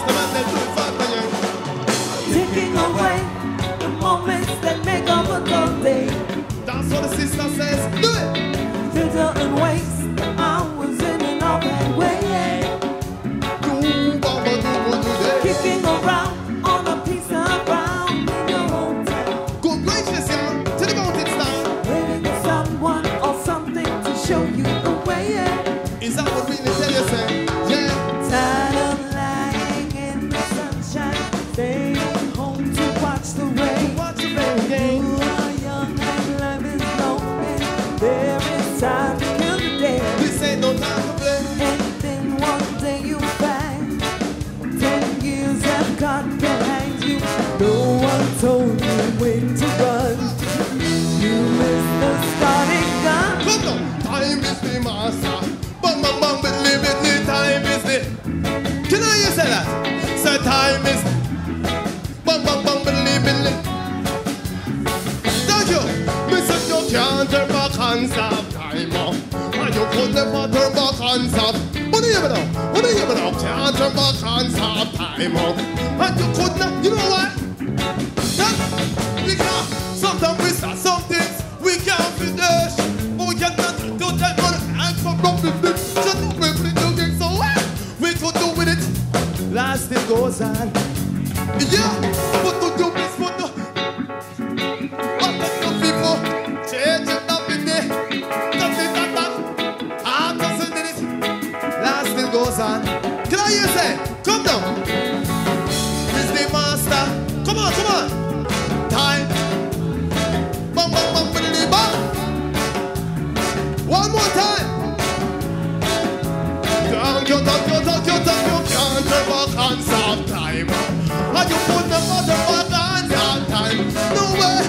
Taking away the moments that make up a dull day. That's what the sister says. Do it. Filter and waste hours in and out that way. Kicking around on a piece of ground in your hometown. Good gracious, yeah. To the mountains now. Waiting for someone or something to show you the way. Is that what we tell you, say? Yeah. Tired of lying in the sunshine, staying home to watch the rain. Watch the rain, yeah. You are young and life is long, and there is time to kill the day. This ain't no time to play. And then one day you find 10 years have gone behind you. No one told you when to run. You missed the starting gun. Come on. Time is the master. Bang, bang, bang, but limited time is the. Can I hear say that? Say time is. Bang, bang, bang, but limited. Thank you. Mr. You can't turn back and stop time off. And you could never turn back and stop. What do you even know? What do you even know? Can't turn back and stop time off. And you could not. You know what? Because sometimes we start some things we can't finish. But we cannot do that for the act for rubbing it. Just we do it so well. We could do with it. Last thing goes on. Yeah, what to do is what to. What to do people. Change it up in there. That's it, that. After sending it. Last thing goes on. Can I hear you say? Come down. Is the master. Come on, come on. Time. Bam, bam, bam, bam, bam. One more time. You can't never can't stop time. And you put the mother back on that time. No way.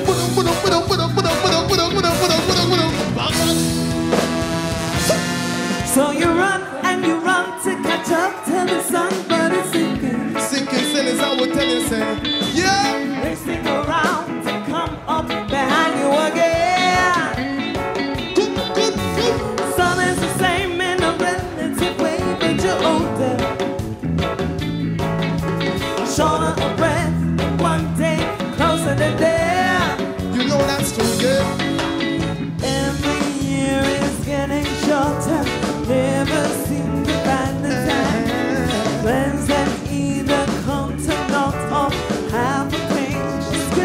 So you run and you run to catch up to the sun, but it's sinking. Sinking sin is how we tell you, say. Yeah. Racing around to come up behind you again. Good. Sun is the same in a relative way, but you're older. Shorter of breath, one day closer than there. You know that's true, yeah. Every year is getting shorter. Never seem to find the time. Plans that either come to naught or have a change.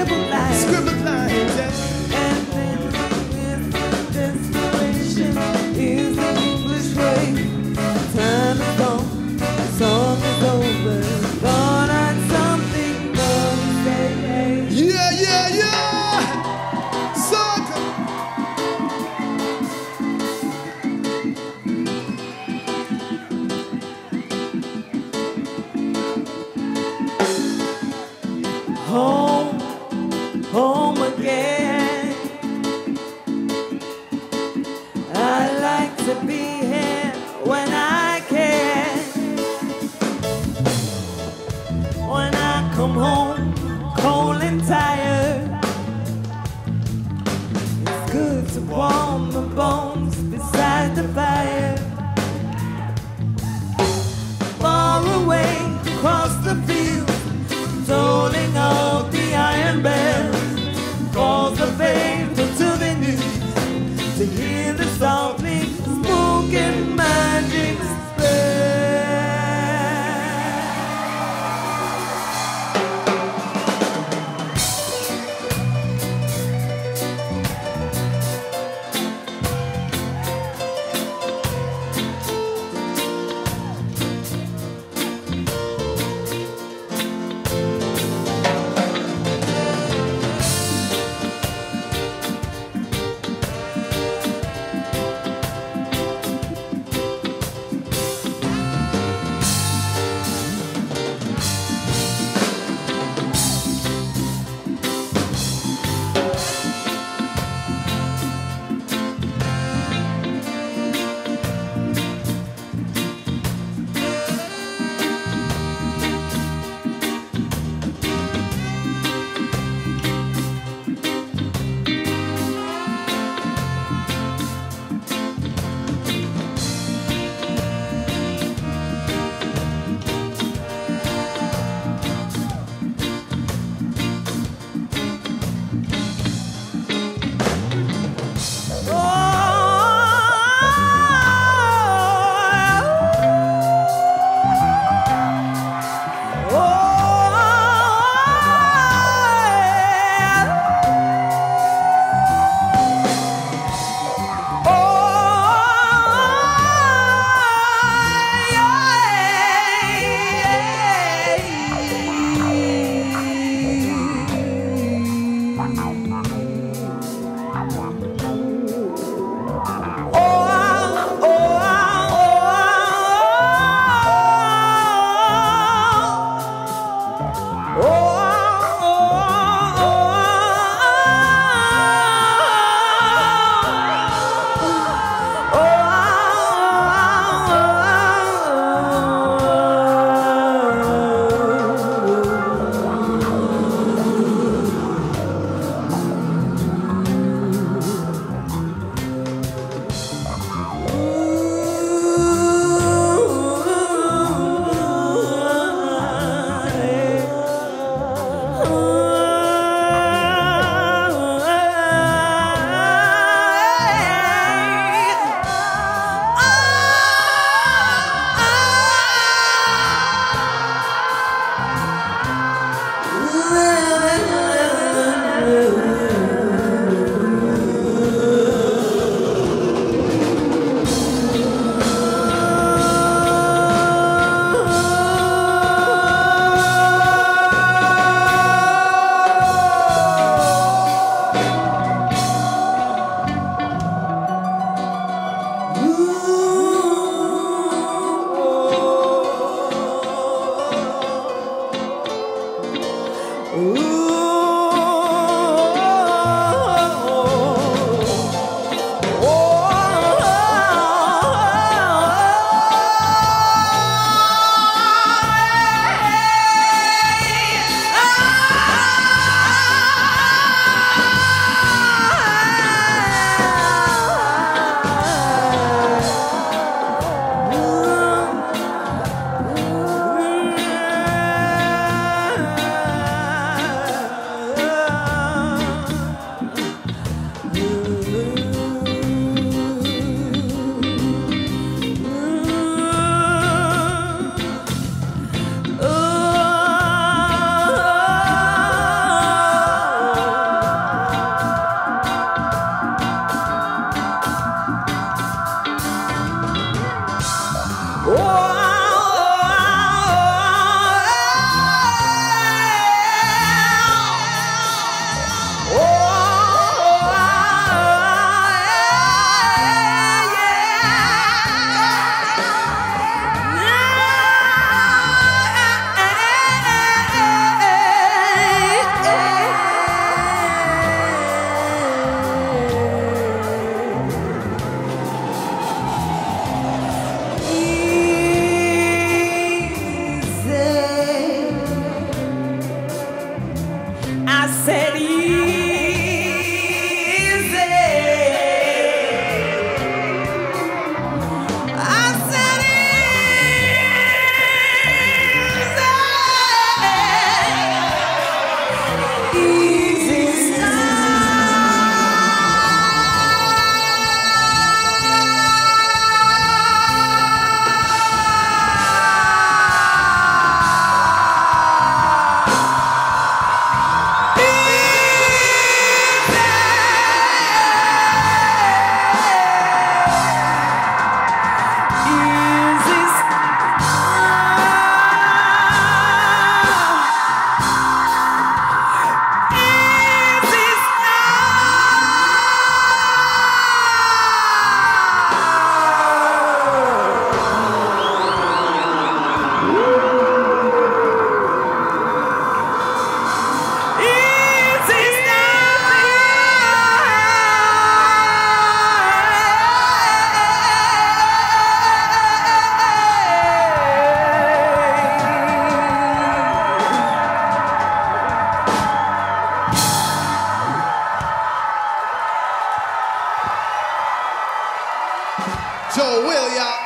Joe Williams.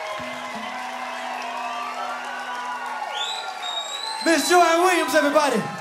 Miss Joanne Williams, everybody.